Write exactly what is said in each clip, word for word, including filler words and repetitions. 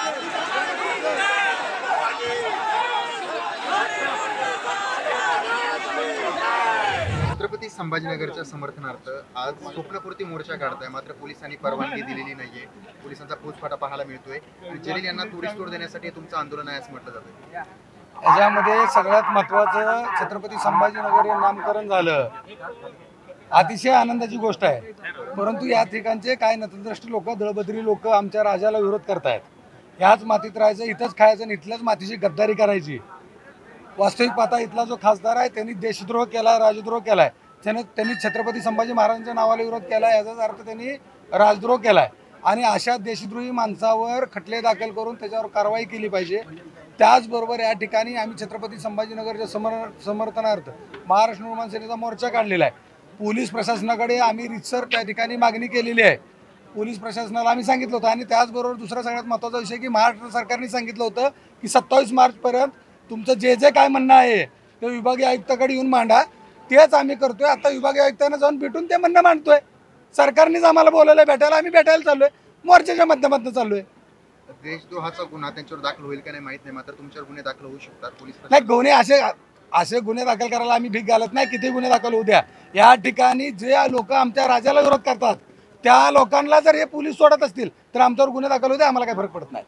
छत्रपती संभाजीनगरच्या समर्थनार्थ आज स्वप्नपूर्ती मोर्चा काढताय, मात्र पोलिसांनी परवानगी दिलेली नाहीये। पोलिसांचा फौजफाटा पाहायला मिळतोय आणि जलील यांना तोडीस तोड देण्यासाठी तुमचं आंदोलन आहे असं म्हटलं जातं। याच्यामध्ये सगळ्यात महत्त्वाचं छत्रपती संभाजीनगर हे नामकरण झालं, अतिशय आनंदाची गोष्ट आहे। परंतु या ठिकाणचे काही नतद्रष्ट लोक, दळबद्री लोक आमच्या राजाला विरोध करतायत। ह्याच मातीत राहायचं, इथंच खायचं आणि इथल्याच मातीची गद्दारी करायची। वास्तविक पाहता इथला जो खासदार आहे त्यांनी देशद्रोह केला, राजद्रोह केलाय। त्याने त्यांनी छत्रपती संभाजी महाराजांच्या नावाला विरोध केला, याचाच अर्थ त्यांनी राजद्रोह केलाय। आणि अशा देशद्रोही माणसावर खटले दाखल करून त्याच्यावर कारवाई केली पाहिजे। त्याचबरोबर या ठिकाणी आम्ही छत्रपती संभाजीनगरच्या समर समर्थनार्थ महाराष्ट्र निर्माण सेनेचा मोर्चा काढलेला आहे। पोलीस प्रशासनाकडे आम्ही रितसर त्या ठिकाणी मागणी केलेली आहे। पोलीस प्रशासनाला आम्ही सांगितलं होतं आणि त्याचबरोबर दुसरा सगळ्यात महत्त्वाचा विषय की महाराष्ट्र सरकारने सांगितलं होतं की सत्तावीस मार्चपर्यंत तुमचं जे जे काय म्हणणं आहे ते विभागीय आयुक्ताकडे येऊन मांडा। तेच आम्ही करतोय। आता विभागीय आयुक्तांना जाऊन भेटून ते म्हणणं मांडतोय। सरकारनेच आम्हाला बोलायला भेटायला, आम्ही भेटायला चाललोय, मोर्चाच्या माध्यमातून चाललोय। देशद्रोहाचा गुन्हा त्यांच्यावर दाखल होईल का नाही माहित नाही, मात्र तुमच्यावर गुन्हे दाखल होऊ शकतात। पोलीस नाही, गुन्हे असे असे गुन्हे दाखल करायला आम्ही भीक घालत नाही। किती गुन्हे दाखल होऊ द्या। या ठिकाणी जे लोक आमच्या राजाला विरोध करतात त्या लोकांना जर हे पोलीस सोडत असतील तर आमच्यावर गुन्हे दाखल होऊ द्या, आम्हाला काही फरक पडत नाही।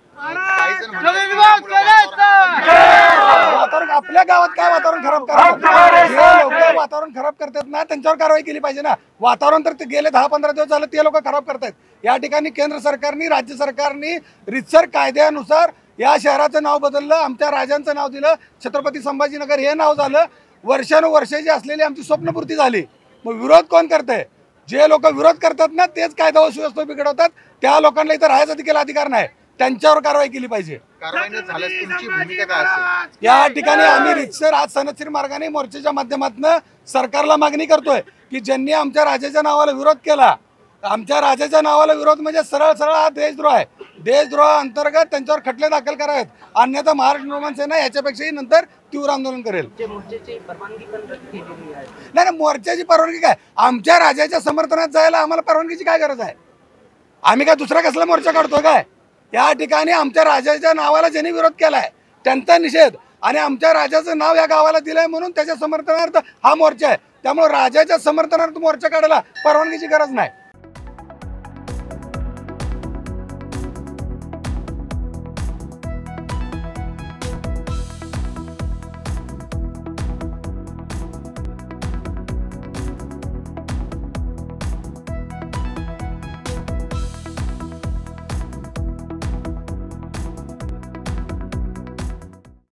वातावरण आपल्या गावात काय वातावरण खराब करतात, जे लोक वातावरण खराब करतात ना त्यांच्यावर कारवाई केली पाहिजे ना। वातावरण तर ते गेले दहा पंधरा दिवस झाले ते लोक खराब करतायत। या ठिकाणी केंद्र सरकारने, राज्य सरकारने रितसर कायद्यानुसार या शहराचं नाव बदललं, आमच्या राजांचं नाव दिलं, छत्रपती संभाजीनगर हे नाव झालं। वर्षानुवर्षे असलेली आमची स्वप्नपूर्ती झाली। मग विरोध कोण करतंय? जे लोक विरोध करतात ना तेच कायदा व सुव्यवस्था बिघडवतात। त्या लोकांना इथं राहायचा देखील अधिकार नाही, त्यांच्यावर कारवाई केली पाहिजे। कारवाई न झाल्यास तुमची भूमिका काय असेल? या ठिकाणी आम्ही रितसर आज सनदशीर मार्गाने मोर्चाच्या माध्यमातून सरकारला मागणी करतोय की ज्यांनी आमच्या राजाच्या नावाला विरोध केला, आमच्या राजाच्या नावाला विरोध म्हणजे सरळ सरळ हा देशद्रोह आहे। देशद्रोह अंतर्गत त्यांच्यावर खटले दाखल करावेत, अन्यथा महाराष्ट्र निर्माण सेना याच्यापेक्षाही नंतर तीव्र आंदोलन करेल। नाही नाही, मोर्चाची परवानगी काय? आमच्या राजाच्या समर्थनात जायला आम्हाला परवानगीची काय गरज आहे? आम्ही काय दुसरा कसला मोर्चा काढतोय काय? या ठिकाणी आमच्या राजाच्या नावाला ज्यांनी विरोध केलाय त्यांचा निषेध आणि आमच्या राजाचं नाव या गावाला दिलंय म्हणून त्याच्या समर्थनार्थ हा मोर्चा आहे। त्यामुळे राजाच्या समर्थनार्थ मोर्चा काढायला परवानगीची गरज नाही।